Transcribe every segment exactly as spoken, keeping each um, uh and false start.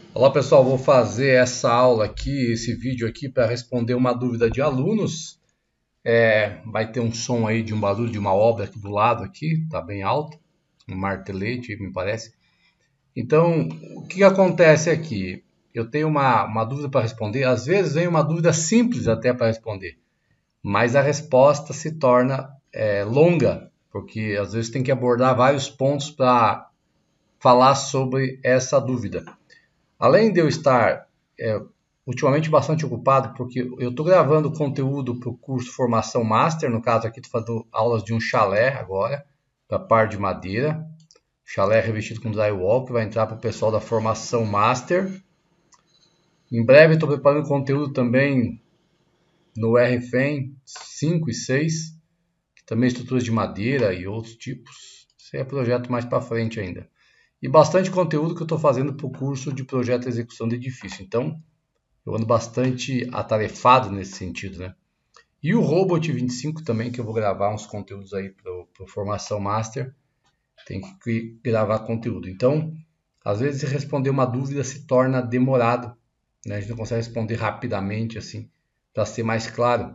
Olá pessoal, vou fazer essa aula aqui, esse vídeo aqui para responder uma dúvida de alunos. É, vai ter um som aí de um barulho de uma obra aqui do lado aqui, tá bem alto, um martelete me parece. Então, o que acontece aqui? Eu tenho uma, uma dúvida para responder, às vezes vem uma dúvida simples até para responder, mas a resposta se torna é, longa, porque às vezes tem que abordar vários pontos para falar sobre essa dúvida. Além de eu estar é, ultimamente bastante ocupado, porque eu estou gravando conteúdo para o curso Formação Master, no caso aqui estou fazendo aulas de um chalé agora, para par de madeira, chalé revestido com drywall, que vai entrar para o pessoal da Formação Master. Em breve estou preparando conteúdo também no R F E M cinco e seis, que também é estruturas de madeira e outros tipos. Isso é projeto mais para frente ainda. E bastante conteúdo que eu estou fazendo para o curso de projeto e execução de edifício. Então, eu ando bastante atarefado nesse sentido, né? E o Robot vinte e cinco também, que eu vou gravar uns conteúdos aí para a Formação Master. Tem que gravar conteúdo. Então, às vezes responder uma dúvida se torna demorado, né? A gente não consegue responder rapidamente, assim, para ser mais claro.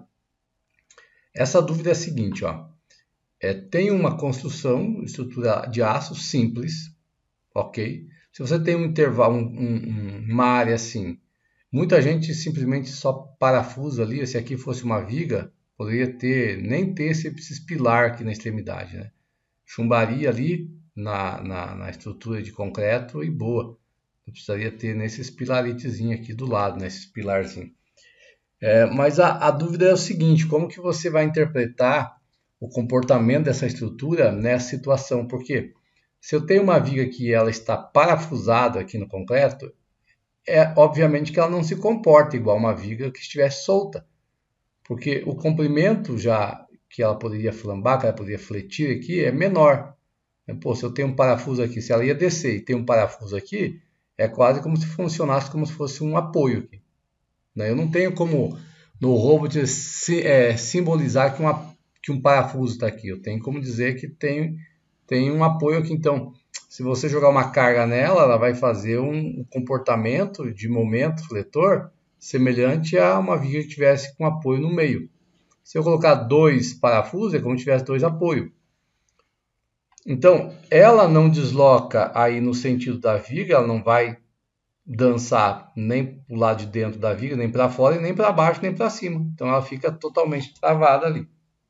Essa dúvida é a seguinte, ó. É, tem uma construção, estrutura de aço simples, ok? Se você tem um intervalo, um, um, uma área assim, muita gente simplesmente só parafusa ali. Se aqui fosse uma viga, poderia ter, nem ter esse, esse pilar aqui na extremidade, né? Chumbaria ali na, na, na estrutura de concreto e boa. Não precisaria ter nesses pilaritezinhos aqui do lado, nesses pilarzinhos. É, mas a, a dúvida é o seguinte: como que você vai interpretar o comportamento dessa estrutura nessa situação? Porque se eu tenho uma viga que ela está parafusada aqui no concreto, é obviamente que ela não se comporta igual uma viga que estivesse solta, porque o comprimento já que ela poderia flambar, que ela poderia fletir aqui, é menor. Pô, se eu tenho um parafuso aqui, se ela ia descer e tem um parafuso aqui, é quase como se funcionasse como se fosse um apoio aqui, né? Eu não tenho como no robot é, simbolizar que, uma, que um parafuso está aqui. Eu tenho como dizer que tem, tem um apoio aqui. Então, se você jogar uma carga nela, ela vai fazer um comportamento de momento fletor semelhante a uma viga que tivesse com apoio no meio. Se eu colocar dois parafusos, é como se tivesse dois apoios. Então, ela não desloca aí no sentido da viga, ela não vai dançar nem para o lado de dentro da viga, nem para fora, e nem para baixo, nem para cima. Então ela fica totalmente travada ali.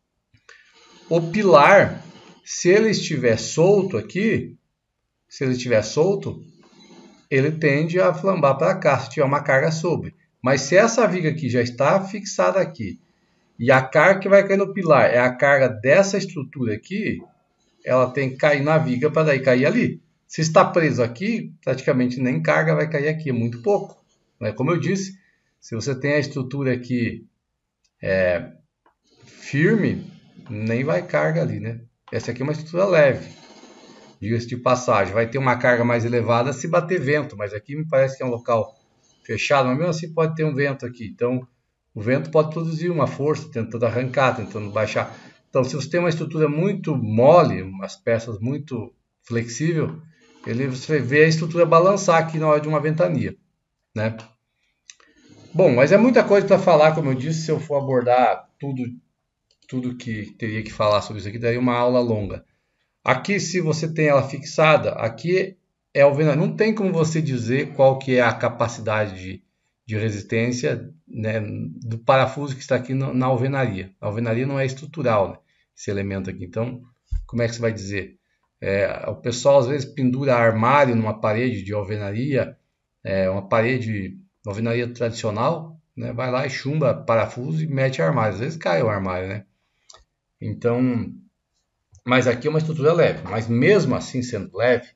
O pilar, se ele estiver solto aqui, se ele estiver solto, ele tende a flambar para cá, se tiver uma carga sobre. Mas se essa viga aqui já está fixada aqui, e a carga que vai cair no pilar é a carga dessa estrutura aqui, ela tem que cair na viga para daí cair ali. Se está preso aqui, praticamente nem carga vai cair aqui, é muito pouco, né? Como eu disse, se você tem a estrutura aqui é, firme, nem vai carga ali, né? Essa aqui é uma estrutura leve, diga-se de passagem. Vai ter uma carga mais elevada se bater vento, mas aqui me parece que é um local fechado, mas mesmo assim pode ter um vento aqui. Então, o vento pode produzir uma força, tentando arrancar, tentando baixar. Então, se você tem uma estrutura muito mole, umas peças muito flexível, ele, você vê a estrutura balançar aqui na hora de uma ventania, né? Bom, mas é muita coisa para falar, como eu disse. Se eu for abordar tudo, tudo que teria que falar sobre isso aqui, daria uma aula longa. Aqui, se você tem ela fixada, aqui é alvenaria. Não tem como você dizer qual que é a capacidade de, de resistência, né, do parafuso que está aqui na alvenaria. A alvenaria não é estrutural, né, esse elemento aqui. Então, como é que você vai dizer? É, o pessoal às vezes pendura armário numa parede de alvenaria, é, uma parede, uma alvenaria tradicional, né, vai lá e chumba parafuso e mete armário. Às vezes cai o armário, né? Então, mas aqui é uma estrutura leve. Mas mesmo assim sendo leve,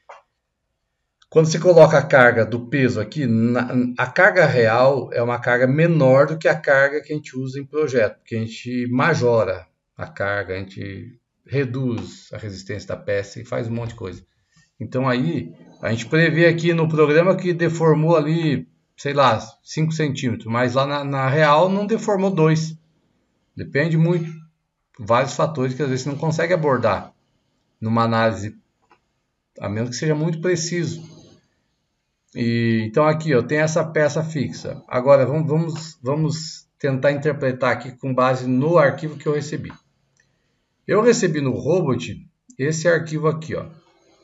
quando você coloca a carga do peso aqui, na, a carga real é uma carga menor do que a carga que a gente usa em projeto, porque a gente majora a carga, a gente reduz a resistência da peça e faz um monte de coisa. Então aí, a gente prevê aqui no programa que deformou ali, sei lá, cinco centímetros, mas lá na, na real não deformou dois. Depende muito, vários fatores que às vezes você não consegue abordar numa análise, a menos que seja muito preciso. E, então aqui eu tenho essa peça fixa. Agora vamos, vamos, vamos tentar interpretar aqui com base no arquivo que eu recebi. Eu recebi no Robot esse arquivo aqui, ó.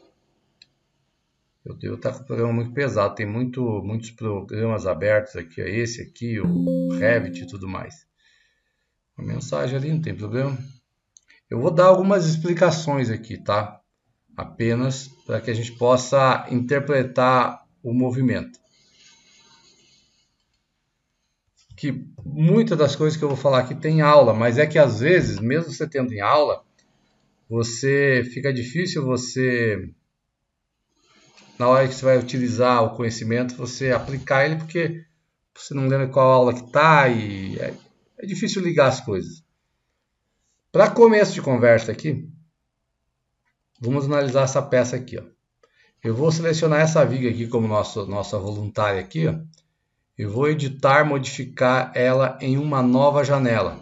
Eu devo estar com o programa muito pesado, tem muito, muitos programas abertos aqui, ó. Esse aqui, o Revit e tudo mais. Uma mensagem ali, não tem problema. Eu vou dar algumas explicações aqui, tá? Apenas para que a gente possa interpretar o movimento. Que muitas das coisas que eu vou falar aqui tem em aula, mas é que às vezes, mesmo você tendo em aula, você fica difícil você, na hora que você vai utilizar o conhecimento, você aplicar ele, porque você não lembra qual aula que está e é, é difícil ligar as coisas. Para começo de conversa aqui, vamos analisar essa peça aqui, ó. Eu vou selecionar essa viga aqui como nosso, nossa voluntária aqui, ó. Eu vou editar, modificar ela em uma nova janela.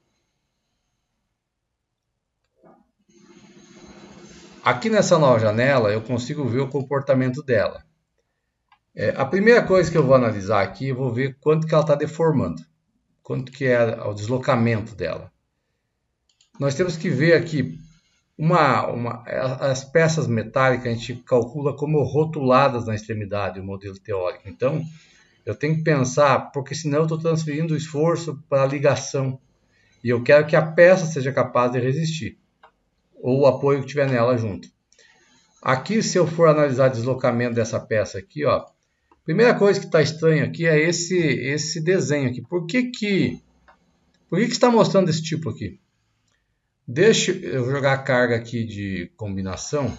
Aqui nessa nova janela eu consigo ver o comportamento dela. É, a primeira coisa que eu vou analisar aqui, eu vou ver quanto que ela está deformando. Quanto que é o deslocamento dela. Nós temos que ver aqui, uma, uma, as peças metálicas a gente calcula como rotuladas na extremidade, o modelo teórico. Então, eu tenho que pensar, porque senão eu estou transferindo o esforço para a ligação. E eu quero que a peça seja capaz de resistir. Ou o apoio que tiver nela junto. Aqui, se eu for analisar o deslocamento dessa peça aqui, ó. Primeira coisa que está estranha aqui é esse, esse desenho aqui. Por que que, por que que está mostrando esse tipo aqui? Deixa eu jogar a carga aqui de combinação.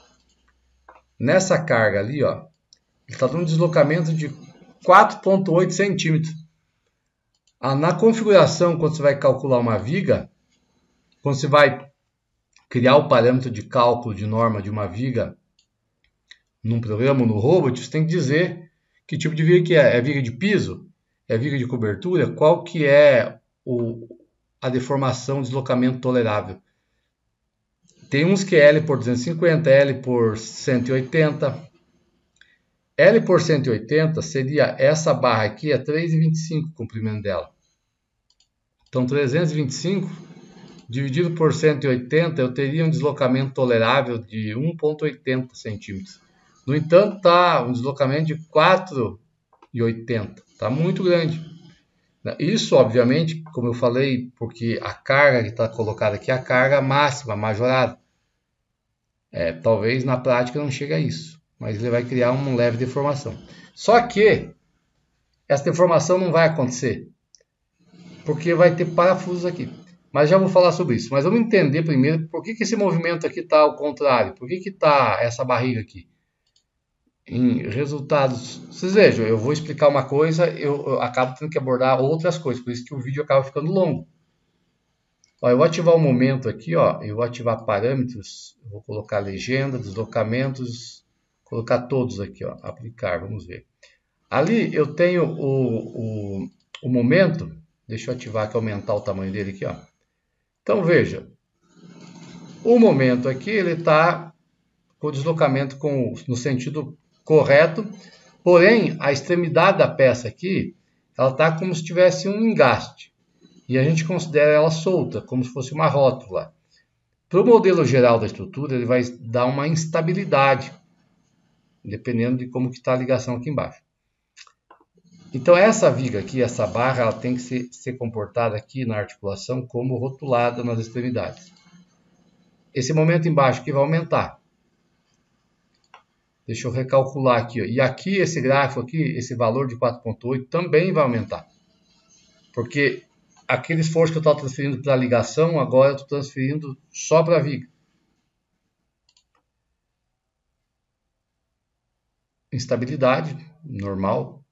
Nessa carga ali, ó. Ele está dando um deslocamento de quatro vírgula oito centímetros. Ah, na configuração, quando você vai calcular uma viga, quando você vai criar o parâmetro de cálculo de norma de uma viga num programa, no Robot, você tem que dizer que tipo de viga que é. É viga de piso? É viga de cobertura? Qual que é o, a deformação, deslocamento tolerável? Tem uns que é L por duzentos e cinquenta, L por cento e oitenta. L por cento e oitenta seria essa barra aqui, é três vírgula vinte e cinco o comprimento dela. Então, trezentos e vinte e cinco dividido por cento e oitenta, eu teria um deslocamento tolerável de um vírgula oitenta centímetros. No entanto, está um deslocamento de quatro vírgula oitenta. Está muito grande. Isso, obviamente, como eu falei, porque a carga que está colocada aqui é a carga máxima, majorada. É, talvez na prática não chegue a isso, mas ele vai criar uma leve deformação. Só que essa deformação não vai acontecer, porque vai ter parafusos aqui. Mas já vou falar sobre isso. Mas vamos entender primeiro por que, que esse movimento aqui está ao contrário. Por que está essa barriga aqui? Em resultados, vocês vejam, eu vou explicar uma coisa, eu, eu acabo tendo que abordar outras coisas, por isso que o vídeo acaba ficando longo. Ó, eu vou ativar o momento aqui, ó, eu vou ativar parâmetros, eu vou colocar legenda, deslocamentos, colocar todos aqui, ó, aplicar, vamos ver. Ali eu tenho o, o, o momento, deixa eu ativar aqui, aumentar o tamanho dele aqui, ó. Então veja, o momento aqui ele está com o deslocamento com, no sentido correto, porém a extremidade da peça aqui, ela está como se tivesse um engaste. E a gente considera ela solta, como se fosse uma rótula. Para o modelo geral da estrutura, ele vai dar uma instabilidade, dependendo de como está a ligação aqui embaixo. Então essa viga aqui, essa barra, ela tem que ser, ser comportada aqui na articulação como rotulada nas extremidades. Esse momento embaixo aqui vai aumentar. Deixa eu recalcular aqui, ó. E aqui, esse gráfico aqui, esse valor de quatro vírgula oito também vai aumentar. Porque aquele esforço que eu estou transferindo para a ligação, agora eu estou transferindo só para a viga. Instabilidade, normal.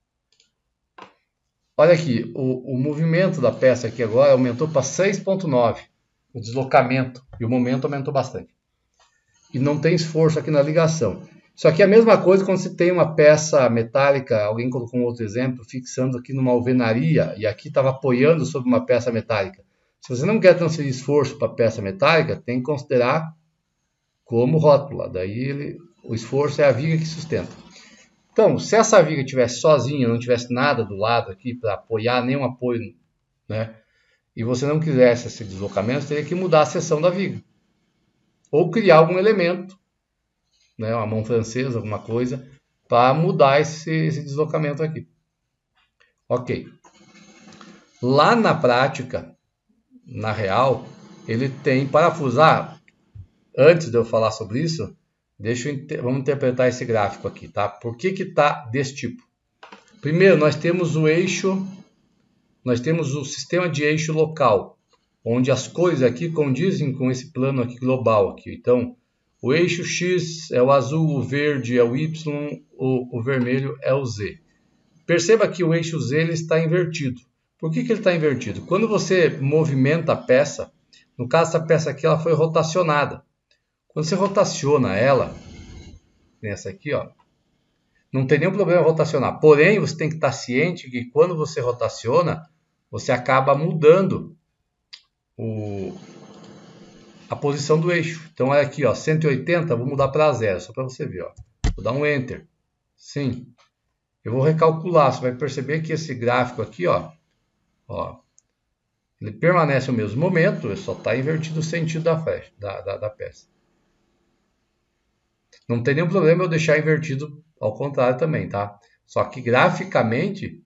Olha aqui, o, o movimento da peça aqui agora aumentou para seis vírgula nove. O deslocamento e o momento aumentou bastante. E não tem esforço aqui na ligação. Isso aqui é a mesma coisa quando você tem uma peça metálica, alguém colocou um outro exemplo, fixando aqui numa alvenaria e aqui estava apoiando sobre uma peça metálica. Se você não quer transferir esforço para a peça metálica, tem que considerar como rótula. Daí ele, o esforço é a viga que sustenta. Então, se essa viga estivesse sozinha, não tivesse nada do lado aqui para apoiar, nenhum apoio, né? E você não quisesse esse deslocamento, você teria que mudar a seção da viga. Ou criar algum elemento, né? Uma mão francesa, alguma coisa, para mudar esse, esse deslocamento aqui. Ok. Lá na prática, na real, ele tem parafuso. Ah, antes de eu falar sobre isso, deixa eu, vamos interpretar esse gráfico aqui, tá? Por que que está desse tipo? Primeiro, nós temos o eixo, nós temos o sistema de eixo local, onde as cores aqui condizem com esse plano aqui global aqui. Então, o eixo X é o azul, o verde é o Y, o, o vermelho é o Z. Perceba que o eixo Z ele está invertido. Por que que ele está invertido? Quando você movimenta a peça, no caso essa peça aqui ela foi rotacionada. Quando você rotaciona ela, nessa aqui, ó, não tem nenhum problema rotacionar. Porém, você tem que estar ciente que quando você rotaciona, você acaba mudando o, a posição do eixo. Então, olha aqui, ó, cento e oitenta, vou mudar para zero, só para você ver. Ó. Vou dar um Enter. Sim. Eu vou recalcular. Você vai perceber que esse gráfico aqui, ó, ó ele permanece no mesmo momento, só está invertido o sentido da, flecha, da, da, da peça. Não tem nenhum problema eu deixar invertido ao contrário também, tá? Só que graficamente,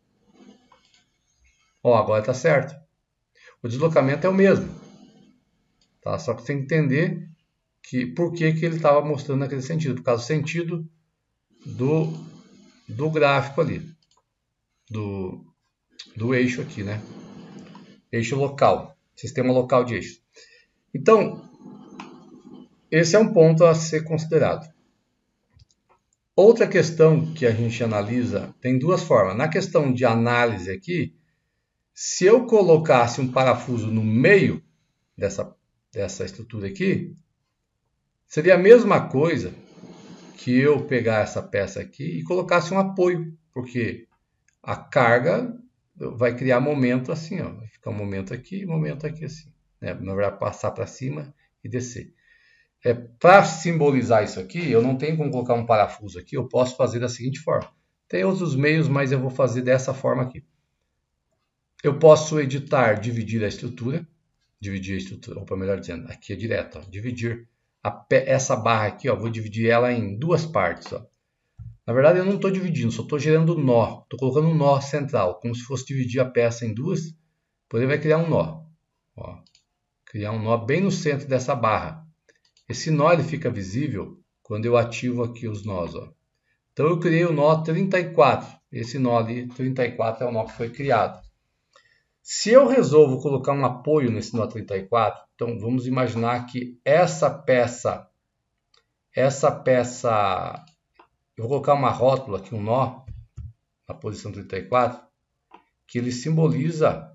ó, agora está certo. O deslocamento é o mesmo, tá? Só que você tem que entender que, por que, que ele estava mostrando naquele sentido. Por causa do sentido do, do gráfico ali, do, do eixo aqui, né? Eixo local, sistema local de eixo. Então, esse é um ponto a ser considerado. Outra questão que a gente analisa tem duas formas. Na questão de análise aqui, se eu colocasse um parafuso no meio dessa, dessa estrutura aqui, seria a mesma coisa que eu pegar essa peça aqui e colocasse um apoio, porque a carga vai criar momento assim, ó, vai ficar um momento aqui e um momento aqui assim, né? Na verdade, passar para cima e descer. É, para simbolizar isso aqui, eu não tenho como colocar um parafuso aqui, eu posso fazer da seguinte forma. Tem outros meios, mas eu vou fazer dessa forma aqui. Eu posso editar, dividir a estrutura, dividir a estrutura, ou melhor dizendo, aqui é direto, ó, dividir a, essa barra aqui, ó, vou dividir ela em duas partes. Ó. Na verdade, eu não estou dividindo, só estou gerando nó, estou colocando um nó central, como se fosse dividir a peça em duas, porém vai criar um nó. Ó, criar um nó bem no centro dessa barra. Esse nó ele fica visível quando eu ativo aqui os nós. Ó. Então eu criei o nó trinta e quatro. Esse nó ali, trinta e quatro, é o nó que foi criado. Se eu resolvo colocar um apoio nesse nó trinta e quatro, então vamos imaginar que essa peça, essa peça, eu vou colocar uma rótula aqui, um nó, na posição trinta e quatro, que ele simboliza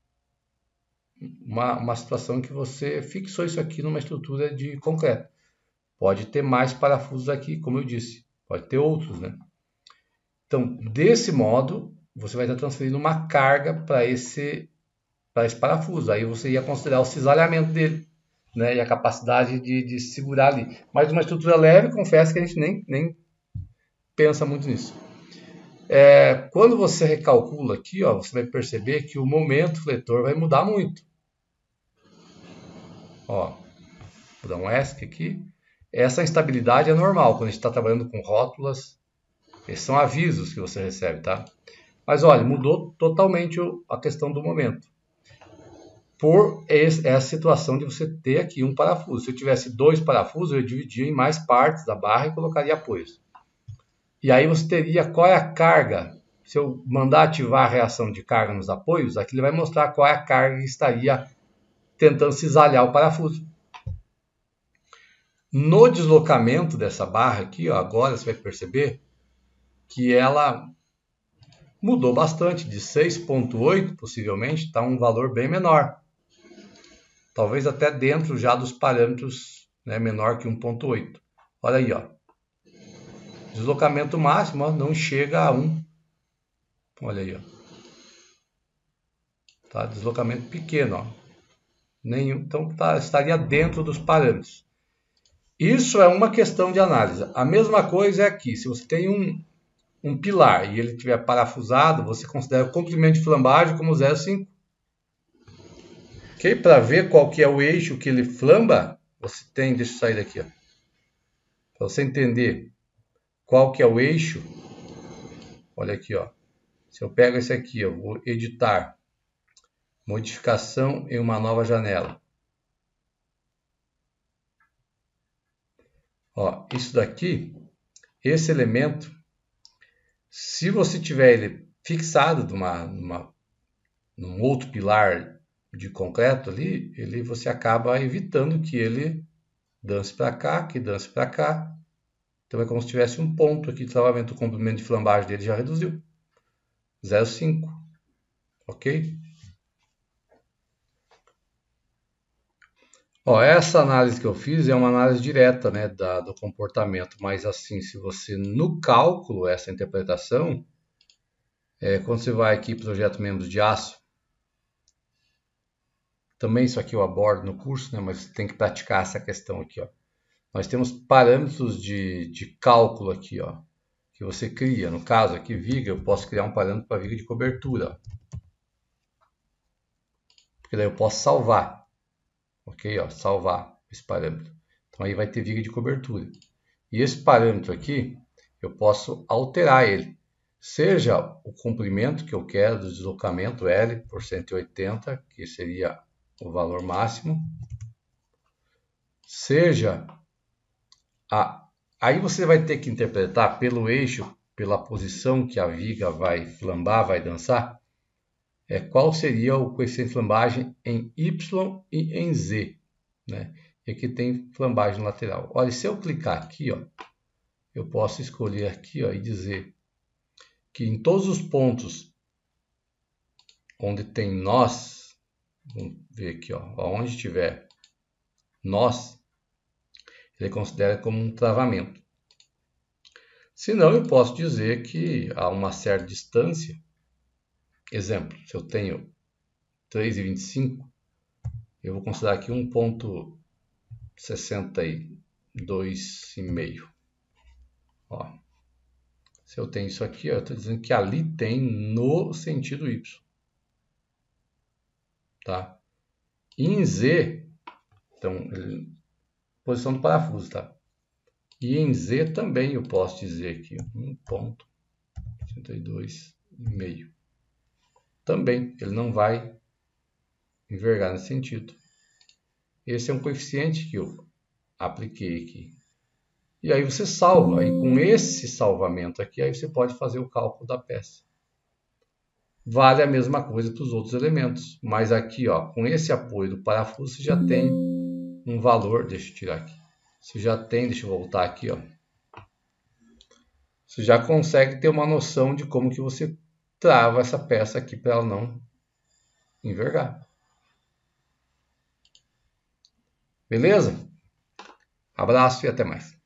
Uma, uma situação que você fixou isso aqui numa estrutura de concreto. Pode ter mais parafusos aqui, como eu disse. Pode ter outros, né? Então, desse modo, você vai estar transferindo uma carga para esse, para esse parafuso. Aí você ia considerar o cisalhamento dele, né? E a capacidade de, de segurar ali. Mas uma estrutura leve, confesso que a gente nem, nem pensa muito nisso. É, quando você recalcula aqui, ó, você vai perceber que o momento fletor vai mudar muito. Ó, vou dar um ESC aqui. Essa instabilidade é normal quando a gente está trabalhando com rótulas. Esses são avisos que você recebe, tá? Mas olha, mudou totalmente a questão do momento. Por essa situação de você ter aqui um parafuso. Se eu tivesse dois parafusos, eu dividia em mais partes da barra e colocaria apoios. E aí você teria qual é a carga. Se eu mandar ativar a reação de carga nos apoios, aqui ele vai mostrar qual é a carga que estaria tentando cisalhar o parafuso. No deslocamento dessa barra aqui, ó, agora você vai perceber que ela mudou bastante. De seis ponto oito, possivelmente, está um valor bem menor. Talvez até dentro já dos parâmetros, né, menor que um ponto oito. Olha aí, ó. Deslocamento máximo, ó, não chega a um. Olha aí, ó. Tá? Deslocamento pequeno, ó. Nenhum, então tá, estaria dentro dos parâmetros. Isso é uma questão de análise. A mesma coisa é aqui. Se você tem um, um pilar e ele estiver parafusado, você considera o comprimento de flambagem como zero vírgula cinco. Ok? Para ver qual que é o eixo que ele flamba, você tem, deixa eu sair daqui, para você entender qual que é o eixo, olha aqui, ó. Se eu pego esse aqui, eu vou editar, modificação em uma nova janela. Ó, isso daqui, esse elemento, se você tiver ele fixado numa, numa, num outro pilar de concreto ali, ele, você acaba evitando que ele dance para cá, que dance para cá. Então é como se tivesse um ponto aqui de travamento. O comprimento de flambagem dele já reduziu. zero vírgula cinco. Ok? Ó, essa análise que eu fiz é uma análise direta, né, da, do comportamento. Mas assim, se você no cálculo, essa interpretação, é, quando você vai aqui projeto membros de aço, também isso aqui eu abordo no curso, né, mas tem que praticar essa questão aqui, ó. Nós temos parâmetros de, de cálculo aqui, ó, que você cria. No caso aqui, viga, eu posso criar um parâmetro para viga de cobertura. Porque daí eu posso salvar. Ok? Ó, salvar esse parâmetro. Então aí vai ter viga de cobertura. E esse parâmetro aqui, eu posso alterar ele. Seja o comprimento que eu quero do deslocamento L por cento e oitenta, que seria o valor máximo. Seja a... Aí você vai ter que interpretar pelo eixo, pela posição que a viga vai flambar, vai dançar, é, qual seria o coeficiente de flambagem em Y e em Z. Né? E aqui tem flambagem lateral. Olha, se eu clicar aqui, ó, eu posso escolher aqui, ó, e dizer que em todos os pontos onde tem nós, vamos ver aqui, ó, onde tiver nós, ele considera como um travamento. Se não, eu posso dizer que a uma certa distância, exemplo, se eu tenho três vírgula vinte e cinco, eu vou considerar aqui um ponto sessenta e dois vírgula cinco. Ó, se eu tenho isso aqui, ó, eu estou dizendo que ali tem no sentido Y. Tá? E em Z, então, ele, posição do parafuso, tá? E em Z também eu posso dizer aqui, um ponto sessenta e dois vírgula cinco. Também, ele não vai envergar nesse sentido. Esse é um coeficiente que eu apliquei aqui. E aí você salva. E com esse salvamento aqui, aí você pode fazer o cálculo da peça. Vale a mesma coisa para os outros elementos. Mas aqui, ó, com esse apoio do parafuso, você já tem um valor. Deixa eu tirar aqui. Você já tem, deixa eu voltar aqui, ó. Você já consegue ter uma noção de como que você trava essa peça aqui para ela não envergar. Beleza? Abraço e até mais.